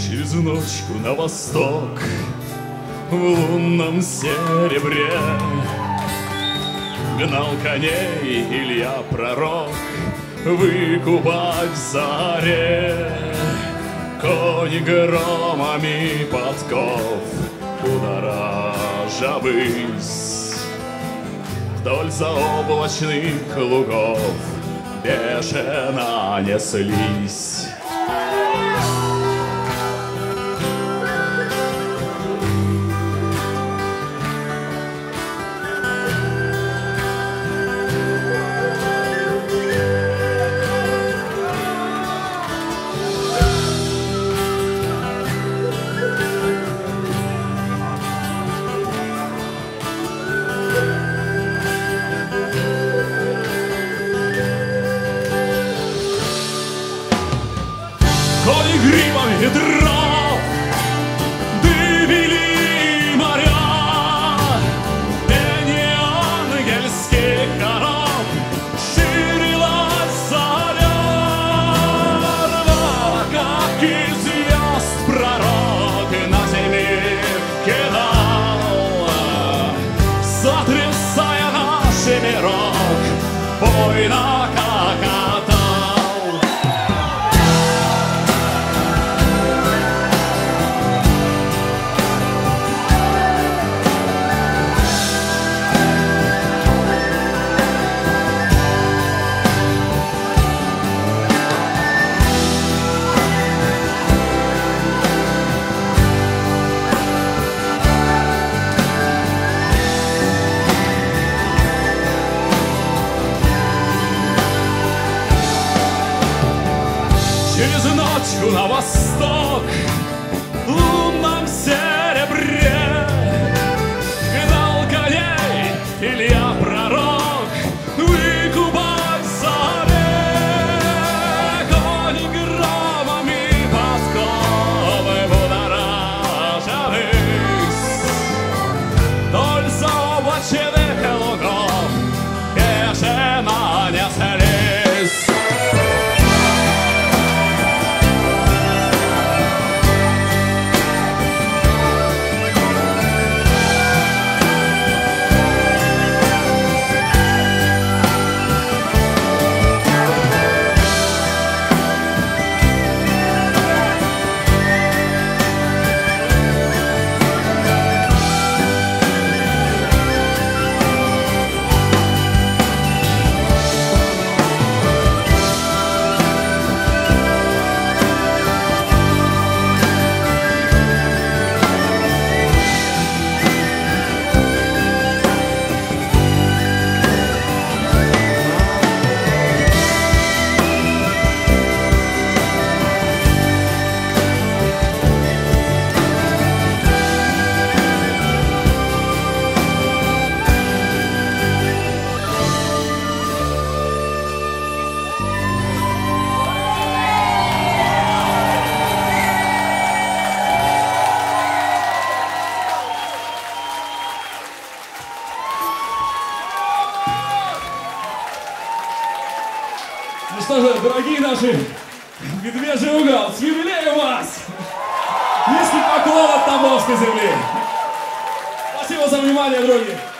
Через ночку на восток в лунном серебре гнал коней Илья Пророк выкупать в заре. Конь громами подков будоража высь, вдоль заоблачных лугов бешено неслись. Кони гривами ветров дымили моря, пение ангельских хоров ширилась заря. Рвала, как из звезд, пророк на земле кидал, сотрясая наш мирок, буйно хохотал. Через ночку на восток в лунном серебре гнал коней Илья Пророк выкупать в заре. Конь громами подковы будоража высь, вдоль заоблачных лугов бешено неслись. Ну что же, дорогие наши, Медвежий угол, с юбилеем вас! Низкий поклон от Тамбовской земли! Спасибо за внимание, друзья!